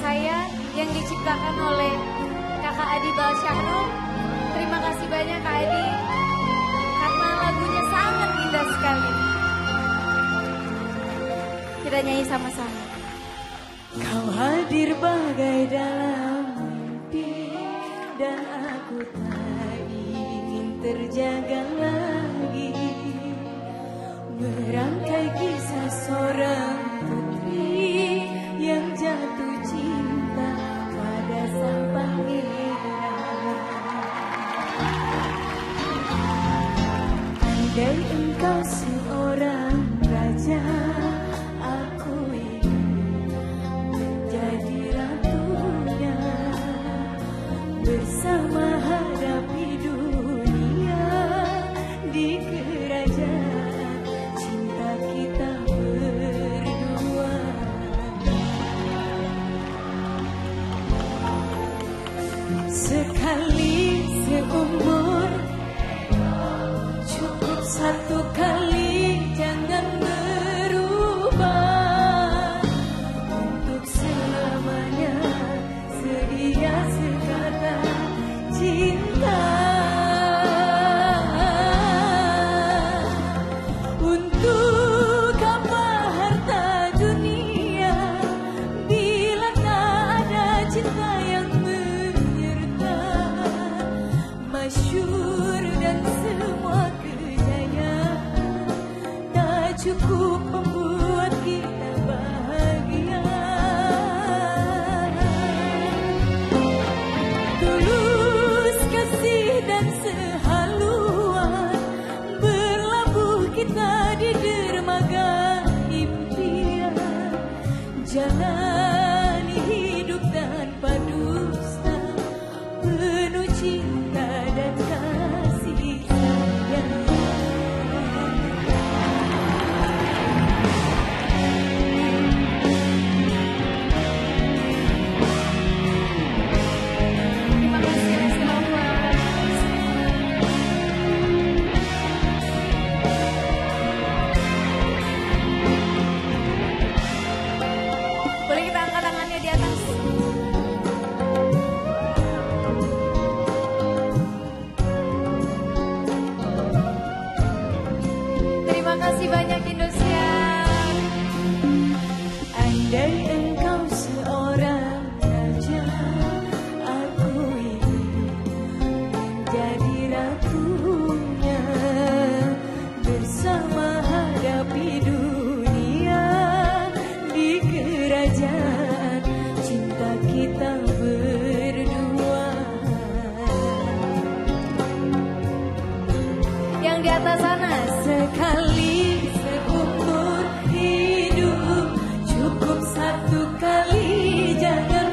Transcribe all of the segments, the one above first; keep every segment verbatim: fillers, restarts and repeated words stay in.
saya yang diciptakan oleh Kakak Adi Balsyahrul. Terima kasih banyak Kak Adi, karena lagunya sangat indah sekali. Kita nyanyi sama-sama. Kau hadir bagai dalam mimpi, dan aku tak ingin terjaga lagi. Merangkai kisah seorang putri yang jatuh cinta pada sang pangeran. Andai engkau seorang raja, aku ingin menjadi ratunya. Bersama hadapi dunia di kerajaan cinta kita berdua. Sekali seumur, cukup satu kali, jangan berubah. Untuk selamanya seia sekata cinta. Untuk apa harta dunia bila tak ada cinta yang menyertai. Masyhur dan semua kejayaan tak cukup membuat kita bahagia. Tulus kasih dan sehaluan berlabuh kita di dermaga impian. Jalani hidup tanpa dusta, penuh cinta dan kasih sayang. Terima kasih Mas Thomas. Boleh kita angkat tangannya di atas. Terima kasih banyak Indosiar. Andai engkau seorang raja, aku ingin menjadi ratunya. Bersama hadapi dunia di kerajaan cinta kita berdua. Yang di atas sana. Sekali seumur hidup, cukup satu kali, jangan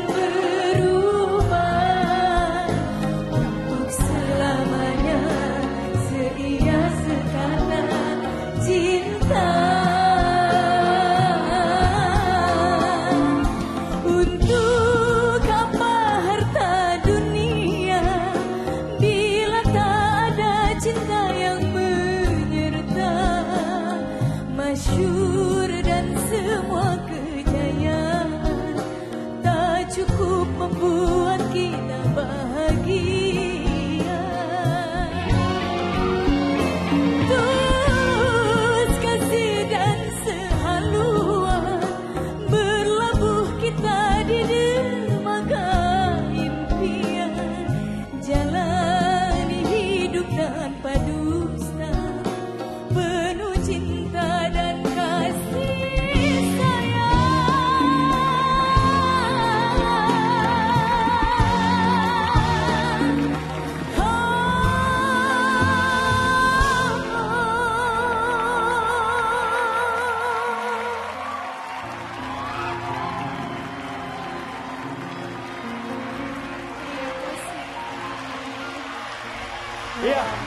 berubah. Untuk selamanya seia sekata cinta. Untuk apa harta dunia bila tak ada cinta yang menyertai. Masyhur dan semua kejayaan tak cukup membuat kita bahagia. Tulus kasih dan sehaluan berlabuh kita di dermaga impian. Jalani hidup tanpa dusta, penuh cinta dan kasih sayang. Iya.